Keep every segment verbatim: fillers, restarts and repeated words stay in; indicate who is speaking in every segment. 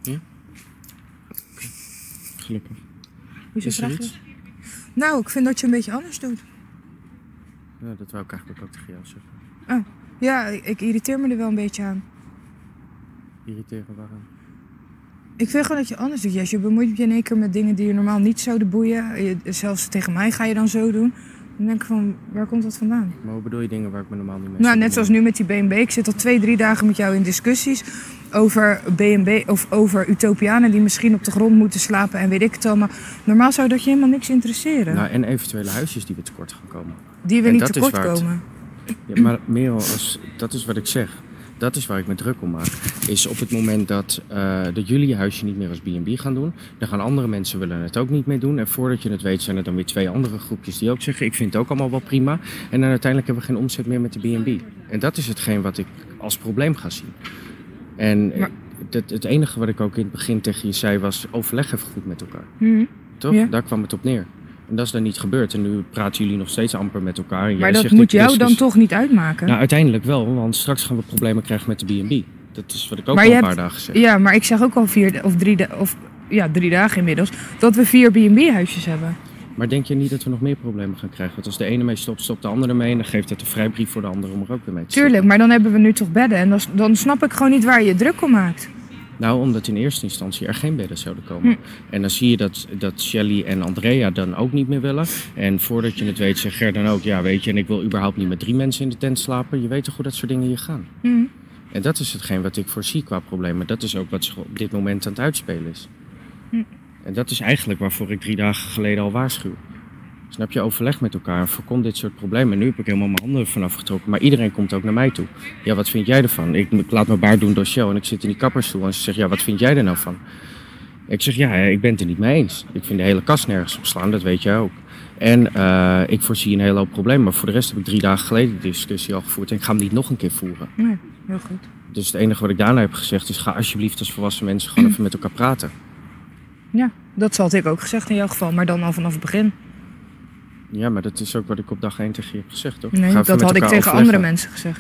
Speaker 1: Ja? Okay. Gelukkig.
Speaker 2: Hoe is je vraag?
Speaker 1: Iets?
Speaker 2: Nou, ik vind dat je een beetje anders doet.
Speaker 1: Ja, dat wou ik eigenlijk ook tegen jou zeggen.
Speaker 2: Oh, ja, ik irriteer me er wel een beetje aan.
Speaker 1: Irriteren waarom?
Speaker 2: Ik vind gewoon dat je anders doet. Yes, je bemoeit je in één keer met dingen die je normaal niet zouden boeien. Je, zelfs tegen mij ga je dan zo doen. Dan denk ik van, waar komt dat vandaan?
Speaker 1: Maar hoe bedoel je dingen waar ik me normaal niet mee
Speaker 2: Nou,
Speaker 1: zou
Speaker 2: net zoals nu met die B en B. Ik zit al twee, drie dagen met jou in discussies over B en B of over utopianen die misschien op de grond moeten slapen en weet ik het allemaal. Normaal zou dat je helemaal niks interesseren.
Speaker 1: Nou, en eventuele huisjes die we tekort gaan komen.
Speaker 2: Die we
Speaker 1: en
Speaker 2: niet
Speaker 1: dat
Speaker 2: tekort
Speaker 1: is waar het-
Speaker 2: komen.
Speaker 1: Ja, maar Merel, als, dat is wat ik zeg. Dat is waar ik me druk om maak. Is op het moment dat, uh, dat jullie je huisje niet meer als B en B gaan doen. Dan gaan andere mensen willen het ook niet meer doen. En voordat je het weet zijn er dan weer twee andere groepjes die ook zeggen... ik vind het ook allemaal wel prima. En dan uiteindelijk hebben we geen omzet meer met de B en B. En dat is hetgeen wat ik als probleem ga zien. En
Speaker 2: Maar...
Speaker 1: het, het enige wat ik ook in het begin tegen je zei was... overleg even goed met elkaar.
Speaker 2: Mm-hmm.
Speaker 1: Toch?
Speaker 2: Ja.
Speaker 1: Daar kwam het op neer. En dat is dan niet gebeurd. En nu praten jullie nog steeds amper met elkaar. En
Speaker 2: Maar
Speaker 1: jij
Speaker 2: dat
Speaker 1: zegt,
Speaker 2: moet
Speaker 1: ik
Speaker 2: jou
Speaker 1: discus-
Speaker 2: dan toch niet uitmaken?
Speaker 1: Nou, uiteindelijk wel. Want straks gaan we problemen krijgen met de B en B. Dat is wat ik ook
Speaker 2: Maar
Speaker 1: al
Speaker 2: je
Speaker 1: een
Speaker 2: hebt-
Speaker 1: paar dagen zeg.
Speaker 2: Ja, maar ik zeg ook al vier of drie, da- of, ja, drie dagen inmiddels dat we vier B en B-huisjes hebben.
Speaker 1: Maar denk je niet dat we nog meer problemen gaan krijgen? Want als de ene mee stopt, stopt de andere mee. En dan geeft het een vrijbrief voor de andere om er ook weer mee te stoppen.
Speaker 2: Tuurlijk, maar dan hebben we nu toch bedden. En dan, dan snap ik gewoon niet waar je je druk om maakt.
Speaker 1: Nou, omdat in eerste instantie er geen bedden zouden komen.
Speaker 2: Hm.
Speaker 1: En dan zie je dat, dat Shelly en Andrea dan ook niet meer willen. En voordat je het weet, zegt Ger dan ook... ja, weet je, en ik wil überhaupt niet met drie mensen in de tent slapen. Je weet toch hoe dat soort dingen hier gaan.
Speaker 2: Hm.
Speaker 1: En dat is hetgeen wat ik voorzie qua problemen. Dat is ook wat zich op dit moment aan het uitspelen is.
Speaker 2: Hm.
Speaker 1: En dat is eigenlijk waarvoor ik drie dagen geleden al waarschuw. Snap je, overleg met elkaar en voorkom dit soort problemen. Nu heb ik helemaal mijn handen vanaf getrokken, maar iedereen komt ook naar mij toe. Ja, wat vind jij ervan? Ik, ik laat mijn baard doen door Shell en ik zit in die kappersstoel en ze zegt, ja, wat vind jij er nou van? Ik zeg, ja, ik ben het er niet mee eens. Ik vind de hele kast nergens op slaan, dat weet jij ook. En uh, ik voorzie een hele hoop problemen, maar voor de rest heb ik drie dagen geleden de discussie al gevoerd en ik ga hem niet nog een keer voeren.
Speaker 2: Nee, heel goed.
Speaker 1: Dus het enige wat ik daarna heb gezegd is, ga alsjeblieft als volwassen mensen gewoon even met elkaar praten.
Speaker 2: Ja, dat had ik ook gezegd in jouw geval, maar dan al vanaf het begin.
Speaker 1: Ja, maar dat is ook wat ik op dag één tegen je heb gezegd, toch?
Speaker 2: Nee,
Speaker 1: Ga even
Speaker 2: dat
Speaker 1: met
Speaker 2: had ik
Speaker 1: elkaar
Speaker 2: tegen
Speaker 1: overleggen.
Speaker 2: andere mensen gezegd.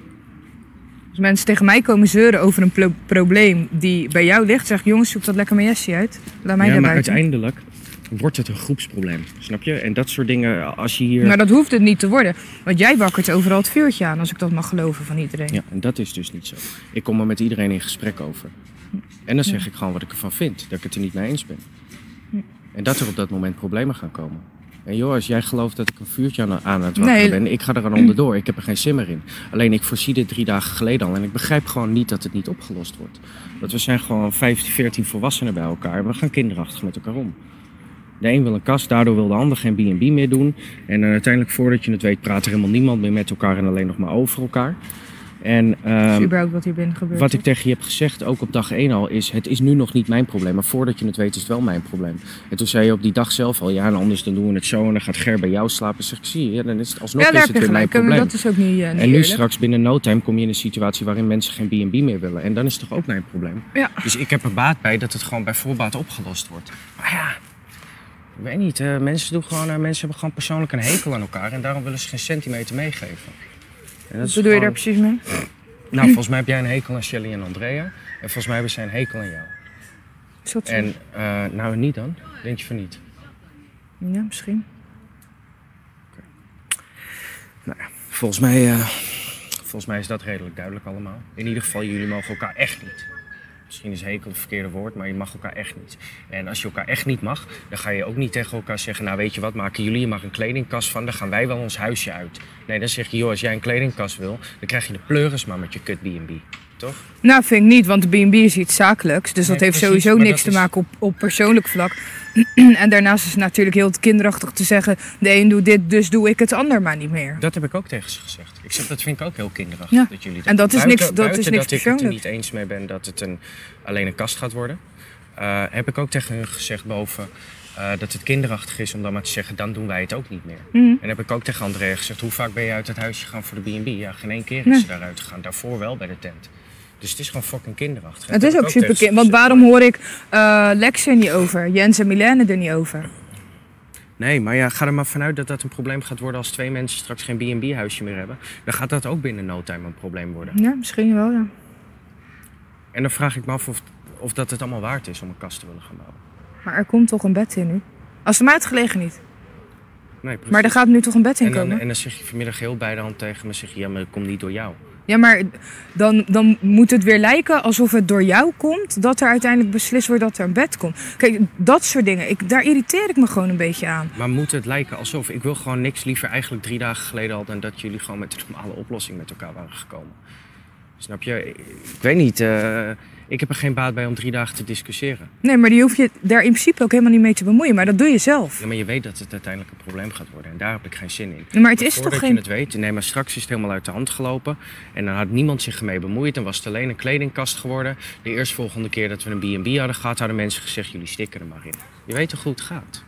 Speaker 2: Als mensen tegen mij komen zeuren over een pro- probleem die bij jou ligt, zeg ik, jongens, zoek dat lekker met Jessie uit. Laat mij
Speaker 1: Ja,
Speaker 2: daar
Speaker 1: maar
Speaker 2: buiten.
Speaker 1: uiteindelijk wordt het een groepsprobleem, snap je? En dat soort dingen, als je hier...
Speaker 2: Maar dat hoeft het niet te worden. Want jij wakkert overal het vuurtje aan, als ik dat mag geloven van iedereen.
Speaker 1: Ja, en dat is dus niet zo. Ik kom er met iedereen in gesprek over. En dan zeg ik gewoon wat ik ervan vind, dat ik het er niet mee eens ben. En dat er op dat moment problemen gaan komen. En joh, als jij gelooft dat ik een vuurtje aan, aan het wakkeren
Speaker 2: Nee.
Speaker 1: ben, ik ga er aan onderdoor. Ik heb er geen zin meer in. Alleen ik voorzie dit drie dagen geleden al en ik begrijp gewoon niet dat het niet opgelost wordt. Want we zijn gewoon vijftien, veertien volwassenen bij elkaar en we gaan kinderachtig met elkaar om. De een wil een kast, daardoor wil de ander geen B en B meer doen. En dan uiteindelijk, voordat je het weet, praat er helemaal niemand meer met elkaar en alleen nog maar over elkaar. En
Speaker 2: Dat is
Speaker 1: ehm,
Speaker 2: überhaupt wat hier binnen gebeurt.
Speaker 1: wat ik tegen je heb gezegd, ook op dag één al, is het is nu nog niet mijn probleem. Maar voordat je het weet is het wel mijn probleem. En toen zei je op die dag zelf al, ja, en anders dan doen we het zo en dan gaat Ger bij jou slapen. Zeg ik, zie je, ja, dan is het alsnog
Speaker 2: Ja, daar
Speaker 1: is
Speaker 2: heb
Speaker 1: het
Speaker 2: je
Speaker 1: weer mijn
Speaker 2: gelijk. Maar
Speaker 1: probleem.
Speaker 2: dat is ook niet, uh, niet
Speaker 1: En nu
Speaker 2: eerlijk.
Speaker 1: straks binnen no time kom je in een situatie waarin mensen geen B en B meer willen. En dan is het toch ook mijn probleem.
Speaker 2: Ja.
Speaker 1: Dus ik heb er baat bij dat het gewoon bij voorbaat opgelost wordt. Maar ja, ik weet niet. Uh, mensen, doen gewoon, uh, mensen hebben gewoon persoonlijk een hekel aan elkaar. En daarom willen ze geen centimeter meegeven. En dat
Speaker 2: Wat
Speaker 1: is
Speaker 2: bedoel je
Speaker 1: gewoon-
Speaker 2: daar precies mee?
Speaker 1: Nou, volgens mij heb jij een hekel aan Shelly en Andrea. En volgens mij hebben zij een hekel aan jou.
Speaker 2: Is dat zo?
Speaker 1: En uh, nou, niet dan? Denk je van niet?
Speaker 2: Ja, misschien.
Speaker 1: Nou ja, volgens mij, uh, volgens mij is dat redelijk duidelijk allemaal. In ieder geval, jullie mogen elkaar echt niet. Misschien is hekel het verkeerde woord, maar je mag elkaar echt niet. En als je elkaar echt niet mag, dan ga je ook niet tegen elkaar zeggen... nou, weet je wat, maken jullie er maar een kledingkast van, dan gaan wij wel ons huisje uit. Nee, dan zeg je, joh, als jij een kledingkast wil, dan krijg je de pleuris maar met je kut B en B. Toch?
Speaker 2: Nou, vind ik niet, want de B en B is iets zakelijks. Dus dat
Speaker 1: Nee,
Speaker 2: heeft
Speaker 1: precies,
Speaker 2: sowieso
Speaker 1: maar
Speaker 2: niks
Speaker 1: dat
Speaker 2: te
Speaker 1: is-
Speaker 2: maken op, op persoonlijk vlak. En daarnaast is het natuurlijk heel kinderachtig te zeggen... de een doet dit, dus doe ik het ander maar niet meer.
Speaker 1: Dat heb ik ook tegen ze gezegd. Ik zeg, dat vind ik ook heel kinderachtig.
Speaker 2: Ja.
Speaker 1: Dat jullie
Speaker 2: En dat is
Speaker 1: buiten,
Speaker 2: niks- dat
Speaker 1: buiten
Speaker 2: is niks
Speaker 1: dat ik het er
Speaker 2: persoonlijk.
Speaker 1: niet eens mee ben dat het een, alleen een kast gaat worden. Uh, heb ik ook tegen hun gezegd boven uh, dat het kinderachtig is om dan maar te zeggen, dan doen wij het ook niet meer.
Speaker 2: Mhm.
Speaker 1: En heb ik ook tegen Andrea gezegd, hoe vaak ben je uit het huisje gegaan voor de B en B? Ja, geen één keer is
Speaker 2: Nee.
Speaker 1: ze daaruit gegaan. Daarvoor wel bij de tent. Dus het is gewoon fucking kinderachtig. En
Speaker 2: Het
Speaker 1: dat
Speaker 2: is
Speaker 1: heb
Speaker 2: ook
Speaker 1: ik
Speaker 2: super
Speaker 1: tegen ze
Speaker 2: kind. Want
Speaker 1: gezegd.
Speaker 2: waarom hoor ik uh, Lex er niet over? Jens en Milène er niet over?
Speaker 1: Nee, maar ja, ga er maar vanuit dat dat een probleem gaat worden als twee mensen straks geen B en B huisje meer hebben. Dan gaat dat ook binnen no time een probleem worden.
Speaker 2: Ja, misschien wel, ja.
Speaker 1: En dan vraag ik me af of, of dat het allemaal waard is om een kast te willen gaan bouwen.
Speaker 2: Maar er komt toch een bed in nu? Als het mij uitgelegen niet.
Speaker 1: Nee, precies.
Speaker 2: Maar er gaat nu toch een bed in
Speaker 1: en dan,
Speaker 2: komen?
Speaker 1: En dan zeg je vanmiddag heel bij de hand tegen me, zeg je, ja, maar dat komt niet door jou.
Speaker 2: Ja, maar dan, dan moet het weer lijken alsof het door jou komt, dat er uiteindelijk beslist wordt dat er een bed komt. Kijk, dat soort dingen, ik, daar irriteer ik me gewoon een beetje aan.
Speaker 1: Maar moet het lijken alsof, ik wil gewoon niks liever eigenlijk drie dagen geleden al dan dat jullie gewoon met een normale oplossing met elkaar waren gekomen. Snap je? Ik, ik weet niet, uh, ik heb er geen baat bij om drie dagen te discussiëren.
Speaker 2: Nee, maar die hoef je daar in principe ook helemaal niet mee te bemoeien, maar dat doe je zelf.
Speaker 1: Ja, maar je weet dat het uiteindelijk een probleem gaat worden en daar heb ik geen zin in.
Speaker 2: Ja, maar het is
Speaker 1: maar
Speaker 2: toch
Speaker 1: geen...
Speaker 2: geen...
Speaker 1: je het weet, nee, maar straks is het helemaal uit de hand gelopen en dan had niemand zich ermee bemoeid en was het alleen een kledingkast geworden. De eerstvolgende keer dat we een B en B hadden gehad, hadden mensen gezegd, jullie stikken er maar in. Je weet toch hoe het gaat?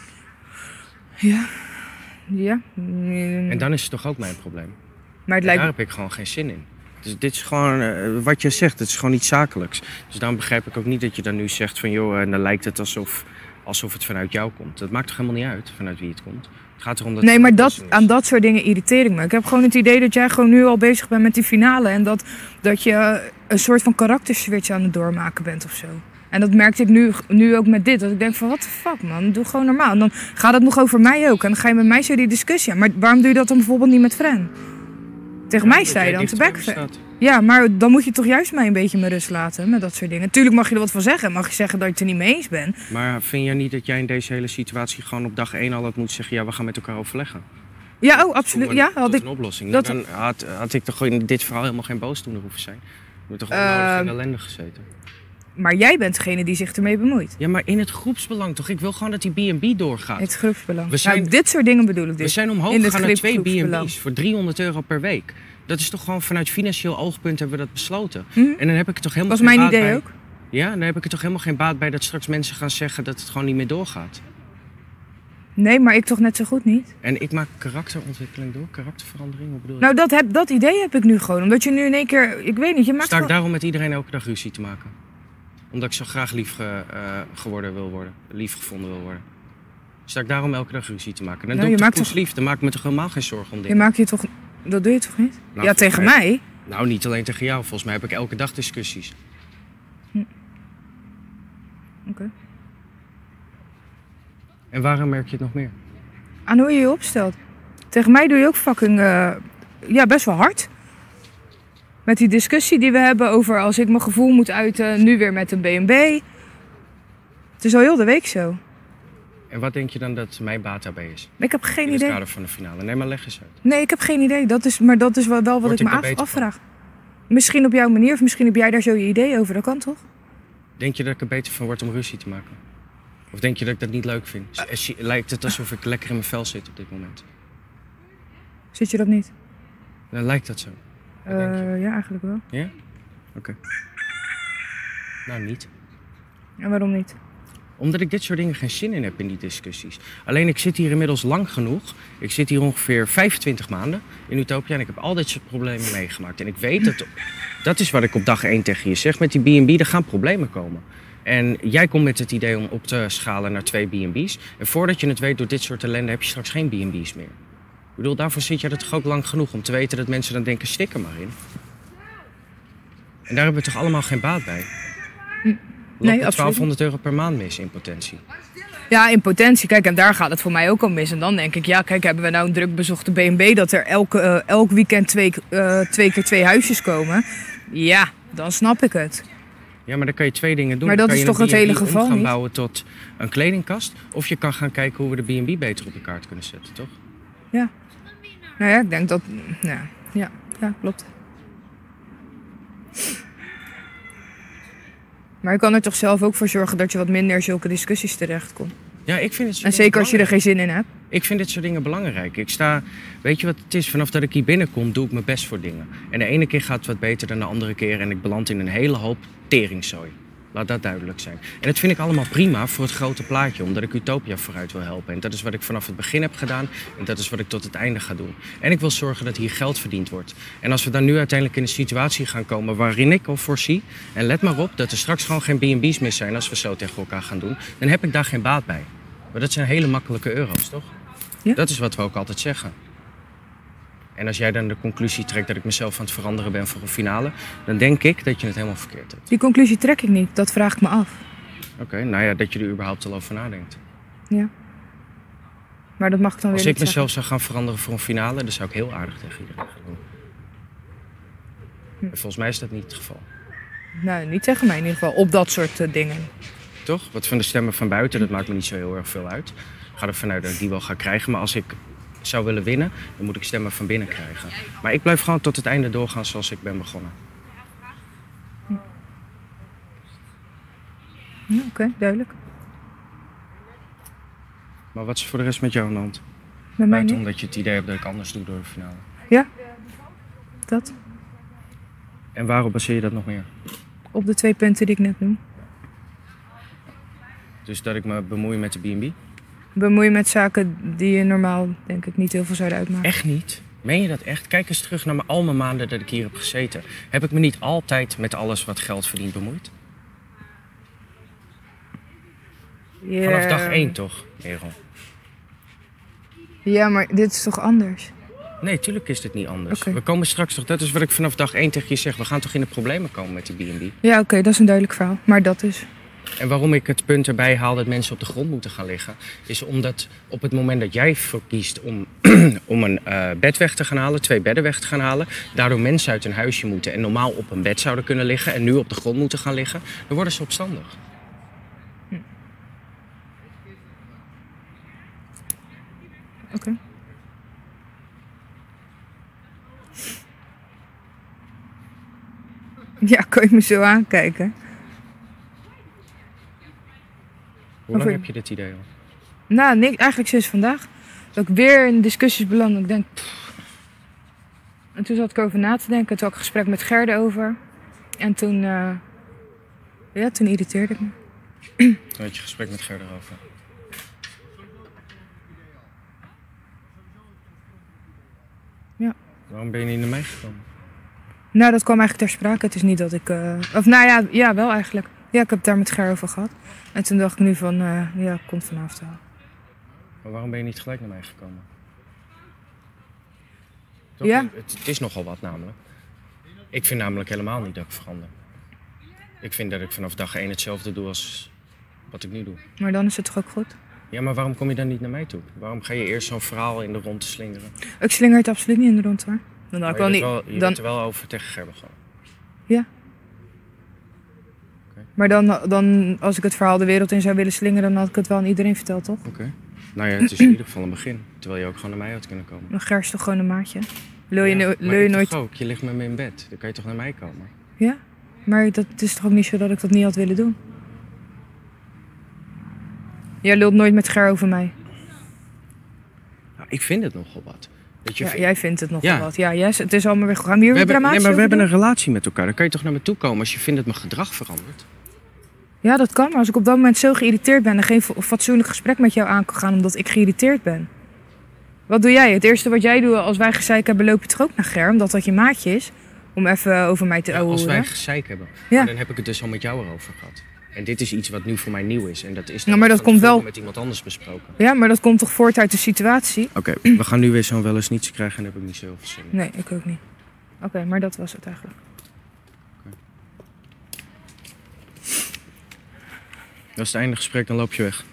Speaker 2: Ja. Ja.
Speaker 1: En dan is het toch ook mijn probleem.
Speaker 2: Maar het lijkt...
Speaker 1: Daar heb ik gewoon geen zin in. Dus dit is gewoon, uh, wat je zegt, het is gewoon niet zakelijks. Dus daarom begrijp ik ook niet dat je dan nu zegt van joh, en dan lijkt het alsof, alsof het vanuit jou komt. Dat maakt toch helemaal niet uit vanuit wie het komt. Het gaat erom dat
Speaker 2: nee,
Speaker 1: het
Speaker 2: maar dat, aan dat soort dingen irriteer ik me. Ik heb gewoon het idee dat jij gewoon nu al bezig bent met die finale. En dat, dat je een soort van karakterswitch aan het doormaken bent of zo. En dat merkte ik nu, nu ook met dit. Dat ik denk van, what the fuck man, doe gewoon normaal. En dan gaat het nog over mij ook. En dan ga je met mij zo die discussie aan. Maar waarom doe je dat dan bijvoorbeeld niet met Fren? Tegen
Speaker 1: ja,
Speaker 2: mij sta je dan te bekken.
Speaker 1: staat.
Speaker 2: Ja, maar dan moet je toch juist mij een beetje met rust laten met dat soort dingen. Tuurlijk mag je er wat van zeggen. Mag je zeggen dat je het er niet mee eens bent.
Speaker 1: Maar vind jij niet dat jij in deze hele situatie gewoon op dag één al had moeten zeggen, ja, we gaan met elkaar overleggen?
Speaker 2: Ja, oh, absoluut.
Speaker 1: Een,
Speaker 2: ja, had
Speaker 1: tot
Speaker 2: ik...
Speaker 1: een oplossing.
Speaker 2: Dat...
Speaker 1: Dan had, had ik toch in dit verhaal helemaal geen boosdoener hoeven zijn. Je hebt toch onnodig in ellende gezeten.
Speaker 2: Maar jij bent degene die zich ermee bemoeit.
Speaker 1: Ja, maar in het groepsbelang toch? Ik wil gewoon dat die B en B doorgaat.
Speaker 2: Het groepsbelang.
Speaker 1: We zijn,
Speaker 2: nou, dit soort dingen bedoel ik dus.
Speaker 1: We zijn omhoog gegaan naar twee B en B's voor driehonderd euro per week. Dat is toch gewoon vanuit financieel oogpunt hebben we dat besloten.
Speaker 2: Hm?
Speaker 1: En dan heb ik er toch helemaal
Speaker 2: was
Speaker 1: geen
Speaker 2: mijn
Speaker 1: baat
Speaker 2: idee
Speaker 1: bij.
Speaker 2: ook.
Speaker 1: Ja, dan heb ik er toch helemaal geen baat bij dat straks mensen gaan zeggen dat het gewoon niet meer doorgaat.
Speaker 2: Nee, maar ik toch net zo goed niet.
Speaker 1: En ik maak karakterontwikkeling door, karakterverandering, wat bedoel je?
Speaker 2: Nou, dat, heb, dat idee heb ik nu gewoon. Omdat je nu in één keer, ik weet niet, je maakt
Speaker 1: Sta ik
Speaker 2: gewoon...
Speaker 1: daarom met iedereen elke dag ruzie te maken? Omdat ik zo graag lief ge, uh, geworden wil worden, lief gevonden wil worden. Sta ik daarom elke dag ruzie te maken? Dan
Speaker 2: nou,
Speaker 1: doe ik toch
Speaker 2: toch...
Speaker 1: lief, dan maak ik me toch helemaal geen zorgen om dingen.
Speaker 2: Je maakt je toch... Dat doe je toch niet?
Speaker 1: Nou,
Speaker 2: ja, tegen
Speaker 1: mij...
Speaker 2: mij?
Speaker 1: Nou, niet alleen tegen jou. Volgens mij heb ik elke dag discussies.
Speaker 2: Hm. Oké. Okay.
Speaker 1: En waarom merk je het nog meer?
Speaker 2: Aan hoe je je opstelt. Tegen mij doe je ook fucking... Uh, ja, best wel hard. Met die discussie die we hebben over als ik mijn gevoel moet uiten, nu weer met een B en B. Het is al heel de week zo.
Speaker 1: En wat denk je dan dat mijn baat daarbij is?
Speaker 2: Ik heb geen
Speaker 1: in
Speaker 2: idee.
Speaker 1: In het kader van de finale. Nee, maar leg eens uit.
Speaker 2: Nee, ik heb geen idee. Dat is, maar dat is wel, wel wat
Speaker 1: Word
Speaker 2: ik me af, afvraag. Van? Misschien op jouw manier of misschien heb jij daar zo je idee over. Dat kan toch?
Speaker 1: Denk je dat ik er beter van word om ruzie te maken? Of denk je dat ik dat niet leuk vind? Uh, Lijkt het alsof ik lekker in mijn vel zit op dit moment?
Speaker 2: Zit je dat niet?
Speaker 1: Dan lijkt dat zo.
Speaker 2: Uh, ja, eigenlijk wel.
Speaker 1: Ja? Oké. Okay. Nou, niet.
Speaker 2: En waarom niet?
Speaker 1: Omdat ik dit soort dingen geen zin in heb in die discussies. Alleen ik zit hier inmiddels lang genoeg. Ik zit hier ongeveer vijfentwintig maanden in Utopia en ik heb al dit soort problemen meegemaakt. En ik weet dat, dat is wat ik op dag één tegen je zeg. Met die B en B, er gaan problemen komen. En jij komt met het idee om op te schalen naar twee B en B's. En voordat je het weet door dit soort ellende heb je straks geen B en B's meer. Ik bedoel, daarvoor zit jij er toch ook lang genoeg om te weten dat mensen dan denken, stik er maar in. En daar hebben we toch allemaal geen baat bij?
Speaker 2: Hm. Nee,
Speaker 1: twaalfhonderd euro per maand mis in potentie.
Speaker 2: Ja, in potentie. Kijk, en daar gaat het voor mij ook al mis. En dan denk ik, ja, kijk, hebben we nou een druk bezochte B en B... dat er elke, uh, elk weekend twee, uh, twee keer twee huisjes komen? Ja, dan snap ik het.
Speaker 1: Ja, maar dan kan je twee dingen doen.
Speaker 2: Maar dat
Speaker 1: dan
Speaker 2: is
Speaker 1: kan
Speaker 2: toch
Speaker 1: je
Speaker 2: het hele geval
Speaker 1: gaan
Speaker 2: niet?
Speaker 1: bouwen tot een kledingkast. Of je kan gaan kijken hoe we de B en B beter op de kaart kunnen zetten, toch?
Speaker 2: Ja. Nou ja, ik denk dat... Ja, ja, ja klopt. Maar je kan er toch zelf ook voor zorgen dat je wat minder in zulke discussies terechtkomt.
Speaker 1: Ja, ik vind het
Speaker 2: en zeker als je er geen zin in hebt.
Speaker 1: Ik vind dit soort dingen belangrijk. Ik sta, weet je wat het is? Vanaf dat ik hier binnenkom, doe ik mijn best voor dingen. En de ene keer gaat het wat beter dan de andere keer. En ik beland in een hele hoop teringzooi. Laat dat duidelijk zijn. En dat vind ik allemaal prima voor het grote plaatje. Omdat ik Utopia vooruit wil helpen. En dat is wat ik vanaf het begin heb gedaan. En dat is wat ik tot het einde ga doen. En ik wil zorgen dat hier geld verdiend wordt. En als we dan nu uiteindelijk in een situatie gaan komen waarin ik al voorzie. En let maar op dat er straks gewoon geen B en B's meer zijn als we zo tegen elkaar gaan doen. Dan heb ik daar geen baat bij. Maar dat zijn hele makkelijke euro's, toch?
Speaker 2: Ja.
Speaker 1: Dat is wat we ook altijd zeggen. En als jij dan de conclusie trekt dat ik mezelf aan het veranderen ben voor een finale, dan denk ik dat je het helemaal verkeerd hebt.
Speaker 2: Die conclusie trek ik niet, dat vraag ik me af.
Speaker 1: Oké, okay, nou ja, dat je er überhaupt al over nadenkt.
Speaker 2: Ja. Maar dat mag ik dan
Speaker 1: Als
Speaker 2: weer
Speaker 1: ik
Speaker 2: niet
Speaker 1: mezelf
Speaker 2: zeggen.
Speaker 1: zou gaan veranderen voor een finale, dan zou ik heel aardig tegen iedereen gaan doen.
Speaker 2: Hm.
Speaker 1: En volgens mij is dat niet het geval.
Speaker 2: Nee, niet tegen mij in ieder geval, op dat soort uh, dingen.
Speaker 1: Toch? Wat van de stemmen van buiten, dat maakt me niet zo heel erg veel uit. Ik ga ervan uit dat ik die wel ga krijgen, maar als ik zou willen winnen, dan moet ik stemmen van binnen krijgen. Maar ik blijf gewoon tot het einde doorgaan zoals ik ben begonnen.
Speaker 2: Ja, Oké, okay, duidelijk.
Speaker 1: Maar wat is voor de rest met jou aan de hand?
Speaker 2: Met mij
Speaker 1: Buiten
Speaker 2: niet.
Speaker 1: omdat je het idee hebt dat ik anders doe door de finale.
Speaker 2: Ja, dat.
Speaker 1: En waarop baseer je dat nog meer?
Speaker 2: Op de twee punten die ik net noem.
Speaker 1: Dus dat ik me bemoei met de B en B?
Speaker 2: Bemoeien met zaken die je normaal, denk ik, niet heel veel zouden uitmaken.
Speaker 1: Echt niet? Meen je dat echt? Kijk eens terug naar mijn, al mijn maanden dat ik hier heb gezeten. Heb ik me niet altijd met alles wat geld verdient bemoeid?
Speaker 2: Ja.
Speaker 1: Vanaf dag één toch, Merel?
Speaker 2: Ja, maar dit is toch anders?
Speaker 1: Nee, tuurlijk is dit niet anders.
Speaker 2: Okay.
Speaker 1: We komen straks toch, dat is wat ik vanaf dag één tegen je zeg. We gaan toch in de problemen komen met die B en B?
Speaker 2: Ja, oké, okay, dat is een duidelijk verhaal. Maar dat is...
Speaker 1: En waarom ik het punt erbij haal dat mensen op de grond moeten gaan liggen, is omdat op het moment dat jij verkiest om, om een uh, bed weg te gaan halen, twee bedden weg te gaan halen, daardoor mensen uit hun huisje moeten en normaal op een bed zouden kunnen liggen en nu op de grond moeten gaan liggen, dan worden ze opstandig.
Speaker 2: Hm. Oké. Okay. Ja, kan je me zo aankijken?
Speaker 1: Hoe lang
Speaker 2: Over...
Speaker 1: heb je dit idee al?
Speaker 2: Nou, nee, eigenlijk sinds vandaag. Dat ik weer in discussies beland. Ik denk... Pff. En toen zat ik over na te denken. Toen had ik een gesprek met Gerde over. En toen... Uh... Ja, toen irriteerde ik me.
Speaker 1: Toen had je gesprek met Gerde over.
Speaker 2: Ja.
Speaker 1: Waarom ben je niet naar mij gekomen?
Speaker 2: Nou, dat kwam eigenlijk ter sprake. Het is niet dat ik... Uh... Of nou ja, ja, wel eigenlijk. Ja, ik heb het daar met Ger over gehad. En toen dacht ik nu van, uh, ja, komt vanavond wel.
Speaker 1: Maar waarom ben je niet gelijk naar mij gekomen? Toch?
Speaker 2: Ja.
Speaker 1: Het, het is nogal wat namelijk. Ik vind namelijk helemaal niet dat ik verander. Ik vind dat ik vanaf dag één hetzelfde doe als wat ik nu doe.
Speaker 2: Maar dan is het toch ook goed?
Speaker 1: Ja, maar waarom kom je dan niet naar mij toe? Waarom ga je eerst zo'n verhaal in de rond slingeren?
Speaker 2: Ik slinger het absoluut niet in de rond hoor. Dan had ik wel
Speaker 1: je
Speaker 2: niet...
Speaker 1: wel, je
Speaker 2: dan...
Speaker 1: bent er wel over tegen Gerber gewoon.
Speaker 2: Ja. Okay. Maar dan, dan, als ik het verhaal de wereld in zou willen slingeren, dan had ik het wel aan iedereen verteld, toch?
Speaker 1: Oké. Okay. Nou ja, het is in ieder geval een begin. Terwijl je ook gewoon naar mij had kunnen komen.
Speaker 2: Dan Ger is toch gewoon een maatje? Lul je,
Speaker 1: ja,
Speaker 2: no
Speaker 1: maar
Speaker 2: je
Speaker 1: ik
Speaker 2: nooit...
Speaker 1: toch ook. Je ligt met me in bed. Dan kan je toch naar mij komen?
Speaker 2: Ja, maar dat is toch ook niet zo dat ik dat niet had willen doen? Jij lult nooit met Ger over mij.
Speaker 1: Nou, ik vind het nogal wat. Dat je
Speaker 2: ja,
Speaker 1: vindt...
Speaker 2: Jij vindt het nogal
Speaker 1: ja.
Speaker 2: wat. Ja, yes, het is allemaal weer gegaan. Hier weer dramatisch.
Speaker 1: Nee, maar we hebben
Speaker 2: doen?
Speaker 1: een relatie met elkaar. Dan kan je toch naar me toe komen als je vindt dat mijn gedrag verandert?
Speaker 2: Ja, dat kan. Maar als ik op dat moment zo geïrriteerd ben en geen fatsoenlijk gesprek met jou aan kan gaan omdat ik geïrriteerd ben. Wat doe jij? Het eerste wat jij doet als wij gezeik hebben, loop je toch ook naar Ger, omdat dat je maatje is, om even over mij te
Speaker 1: ja,
Speaker 2: ouwehoeren.
Speaker 1: Als wij gezeik hebben,
Speaker 2: ja.
Speaker 1: dan heb ik het dus al met jou erover gehad. En dit is iets wat nu voor mij nieuw is. En dat is
Speaker 2: ja, maar dat komt wel
Speaker 1: met iemand anders besproken.
Speaker 2: Ja, maar dat komt toch voort uit de situatie?
Speaker 1: Oké, okay, we gaan nu weer zo'n wel eens niets krijgen en daar heb ik niet zo heel veel zin in.
Speaker 2: Nee, ik ook niet. Oké, okay, maar dat was het eigenlijk.
Speaker 1: Okay. Dat is het einde gesprek, dan loop je weg.